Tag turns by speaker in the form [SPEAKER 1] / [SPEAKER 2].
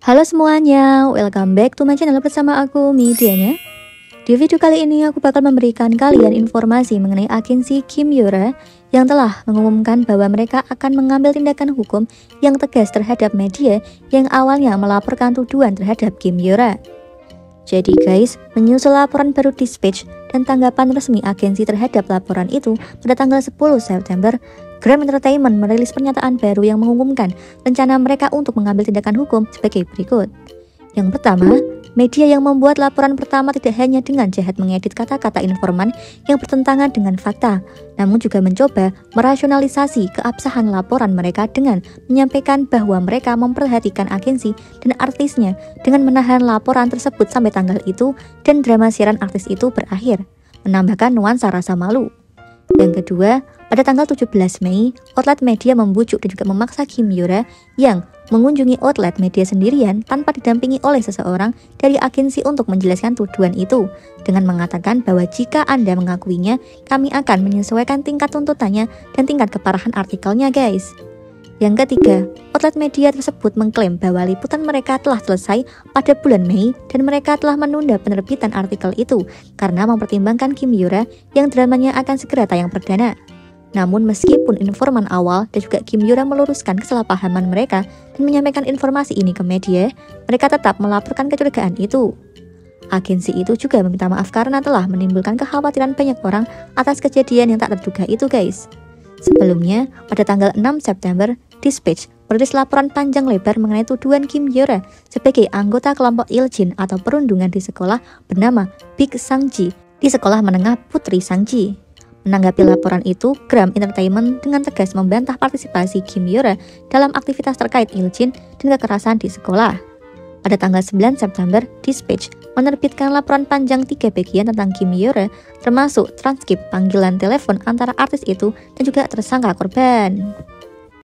[SPEAKER 1] Halo semuanya, welcome back to my channel bersama aku Midiana. Di video kali ini aku bakal memberikan kalian informasi mengenai agensi Kim Yora yang telah mengumumkan bahwa mereka akan mengambil tindakan hukum yang tegas terhadap media yang awalnya melaporkan tuduhan terhadap Kim Yora. Jadi guys, menyusul laporan baru Dispatch dan tanggapan resmi agensi terhadap laporan itu pada tanggal 10 September, Gram Entertainment merilis pernyataan baru yang mengumumkan rencana mereka untuk mengambil tindakan hukum sebagai berikut. Yang pertama, media yang membuat laporan pertama tidak hanya dengan jahat mengedit kata-kata informan yang bertentangan dengan fakta, namun juga mencoba merasionalisasi keabsahan laporan mereka dengan menyampaikan bahwa mereka memperhatikan agensi dan artisnya dengan menahan laporan tersebut sampai tanggal itu dan drama siaran artis itu berakhir, menambahkan nuansa rasa malu. Yang kedua, pada tanggal 17 Mei, outlet media membujuk dan juga memaksa Kim Yora yang mengunjungi outlet media sendirian tanpa didampingi oleh seseorang dari agensi untuk menjelaskan tuduhan itu, dengan mengatakan bahwa jika Anda mengakuinya, kami akan menyesuaikan tingkat tuntutannya dan tingkat keparahan artikelnya guys. Yang ketiga, outlet media tersebut mengklaim bahwa liputan mereka telah selesai pada bulan Mei dan mereka telah menunda penerbitan artikel itu karena mempertimbangkan Kim Yora yang dramanya akan segera tayang perdana. Namun meskipun informan awal dan juga Kim Yora meluruskan kesalahpahaman mereka dan menyampaikan informasi ini ke media, mereka tetap melaporkan kecurigaan itu. Agensi itu juga meminta maaf karena telah menimbulkan kekhawatiran banyak orang atas kejadian yang tak terduga itu guys. Sebelumnya, pada tanggal 6 September, Dispatch merilis laporan panjang lebar mengenai tuduhan Kim Yora sebagai anggota kelompok Iljin atau perundungan di sekolah bernama Big Sangji di sekolah menengah Putri Sangji. Menanggapi laporan itu, Gram Entertainment dengan tegas membantah partisipasi Kim Yora dalam aktivitas terkait Iljin dan kekerasan di sekolah. Pada tanggal 9 September, Dispatch menerbitkan laporan panjang 3 bagian tentang Kim Yora, termasuk transkrip panggilan telepon antara artis itu dan juga tersangka korban.